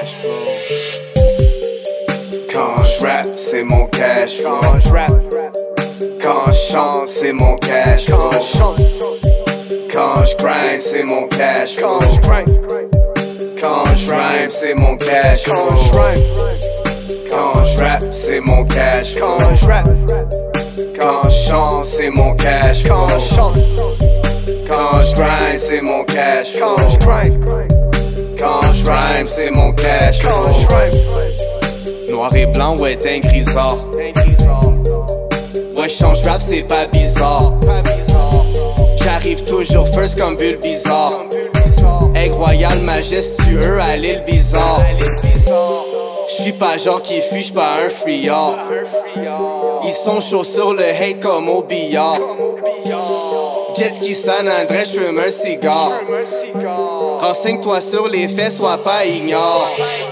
cash flow. Quand je rappe, c'est mon cash flow. Quand je chante, c'est mon cash flow. Quand je grind, c'est mon cash flow. Quand je rhyme, c'est mon cash flow. Quand je rappe, c'est mon cash flow. Quand je chante, c'est mon cash flow. Quand je grind, c'est mon cash flow. Quand je rhyme, c'est mon cash flow. Noir et blanc, ouais, t'es un grisard. Ouais, change rap, c'est pas bizarre. J'arrive toujours first comme bulle bizarre. Aigle royal, majestueux à l'île bizarre. J'suis pas genre qui fuit, j'suis pas un friard. Ils sont chauds sur le hate comme au billard. Jet ski San André, j'fume un cigare. Renseigne-toi sur les faits, sois pas ignore.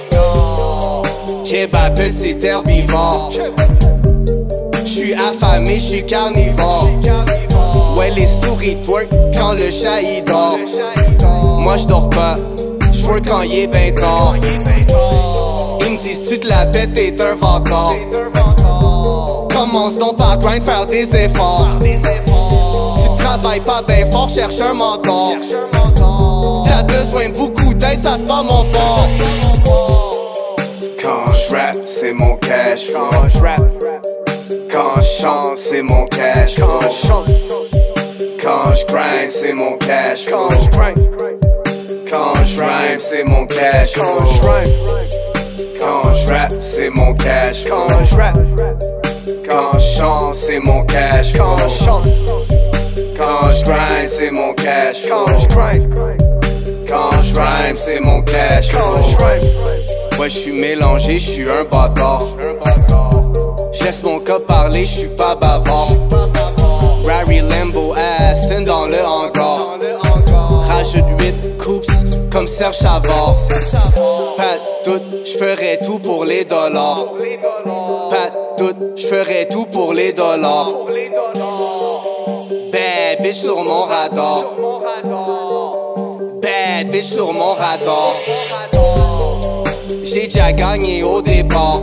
Kebab, petit herbivore. J'suis affamé, j'suis carnivore. Ouais, les souris twerk quand le chat y dort. Moi j'dors pas, j'work quand il est ben tard. Ils me disent tu te la pètes, t'es un vantard. Commence donc par grind, faire des efforts. Tu travailles pas ben fort, cherche un mentor. T'as besoin de beaucoup d'aide, ça c'est pas mon fort. Quand je rappe, c'est mon cash flow. Quand je chante, c'est mon cash flow. Quand je grind, c'est mon cash flow. Quand je rhyme, c'est mon cash flow. Quand je rappe, c'est mon cash flow. Quand je chante, c'est mon cash flow. Quand je grind, c'est mon cash flow. Quand je rhyme, c'est mon cash flow. Ouais, j'suis mélangé, j'suis un bâtard. J'laisse mon cas parler, j'suis pas bavard. Rary Lambo Aston dans le hangar. Rajoute 8 coupes comme Serge Savard. Pas de doute, j'ferais tout pour les dollars. Pas de doute, j'ferais tout pour les dollars. Bad bitch sur mon radar. Bad bitch sur mon radar. J'ai déjà gagné au départ.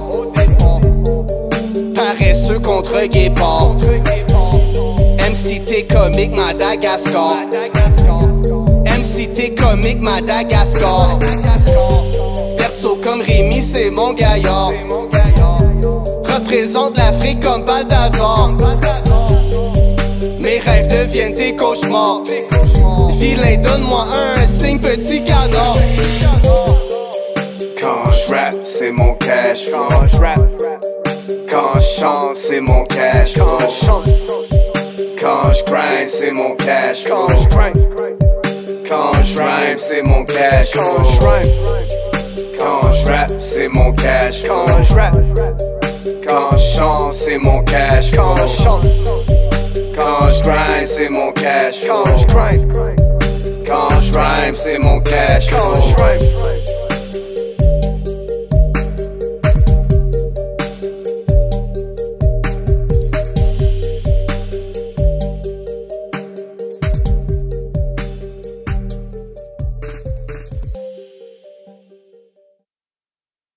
Paresseux contre guépard. MCT comique Madagascar. MCT comique Madagascar. Perso comme Rémi, c'est mon gaillard. Représente l'Afrique comme Balthazar. Mes rêves deviennent des cauchemars. Vilain, donne-moi un signe, petit canard. Quand je rappe, c'est mon cash flow. Quand je chante, c'est mon cash flow. Quand je grind, c'est mon cash flow. Quand je rhyme, c'est mon cash flow. Quand je rappe, c'est mon cash flow. Quand je chante, c'est mon cash flow. Quand je grind, c'est mon cash flow. Quand je rhyme, c'est mon cash flow.